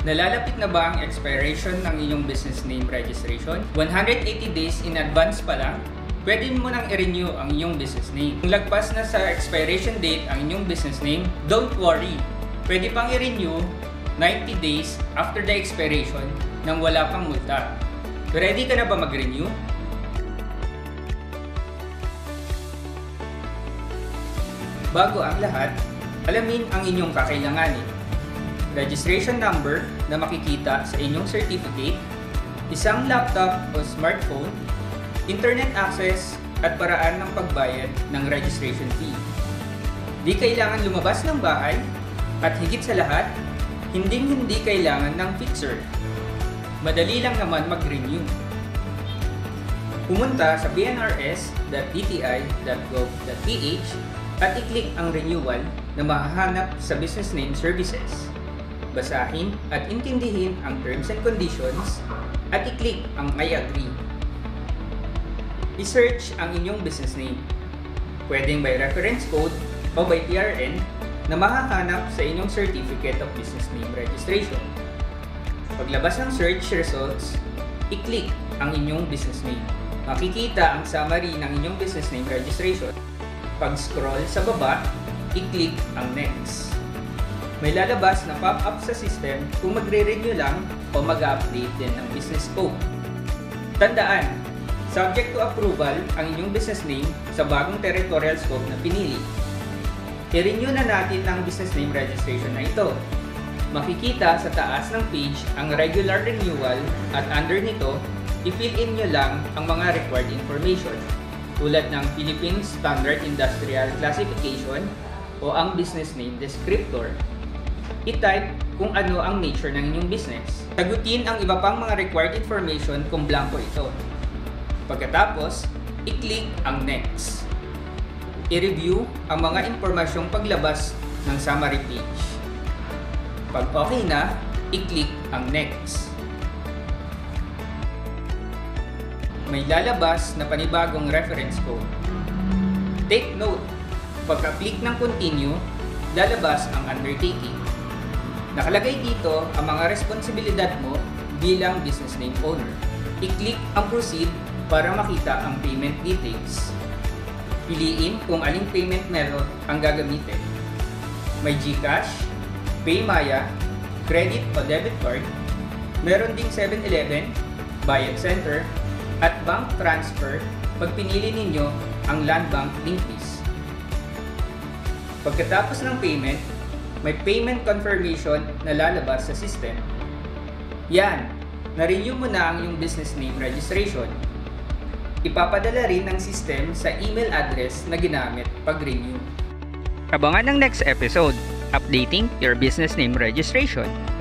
Nalalapit na ba ang expiration ng inyong business name registration? 180 days in advance pa lang, pwede mo nang i-renew ang inyong business name. Kung lagpas na sa expiration date ang inyong business name, don't worry. Pwede pang i-renew 90 days after the expiration nang wala pang multa. Ready ka na ba mag-renew? Bago ang lahat, alamin ang inyong kakailanganin. Registration number na makikita sa inyong certificate, isang laptop o smartphone, internet access at paraan ng pagbayad ng registration fee. Di kailangan lumabas ng bahay at higit sa lahat, hindi kailangan ng fixer. Madali lang naman mag-renew. Pumunta sa bnrs.dti.gov.ph at i-click ang renewal na mahahanap sa Business Name Services. Basahin at intindihin ang terms and conditions at i-click ang I agree. I-search ang inyong business name. Pwedeng by reference code o by PRN na mahahanap sa inyong Certificate of Business Name Registration. Paglabas ng search results, i-click ang inyong business name. Makikita ang summary ng inyong business name registration. Pag-scroll sa baba, i-click ang next. May lalabas na pop-up sa system kung magre-renew lang o mag-update din ng business scope. Tandaan, subject to approval ang inyong business name sa bagong territorial scope na pinili. I-renew na natin ang business name registration na ito. Makikita sa taas ng page ang regular renewal at under nito, i-fill in nyo lang ang mga required information tulad ng Philippine Standard Industrial Classification o ang business name descriptor. I-type kung ano ang nature ng inyong business. Sagutin ang iba pang mga required information kung blanco ito. Pagkatapos, i-click ang next. I-review ang mga impormasyong paglabas ng summary page. Pag okay na, i-click ang next. May lalabas na panibagong reference code. Take note, pagka-click ng continue, lalabas ang undertaking. Nakalagay dito ang mga responsibilidad mo bilang business name owner. I-click ang proceed para makita ang payment details. Piliin kung aling payment method ang gagamitin. May GCash, PayMaya, credit o debit card, meron ding 7-Eleven, Bayad Center, at bank transfer pag pinili ninyo ang Land Bank Linkvis. Pagkatapos ng payment, may payment confirmation na lalabas sa system. Yan, na-renew mo na ang iyong business name registration. Ipapadala rin ng system sa email address na ginamit pag-renew. Abangan ang next episode, Updating Your Business Name Registration.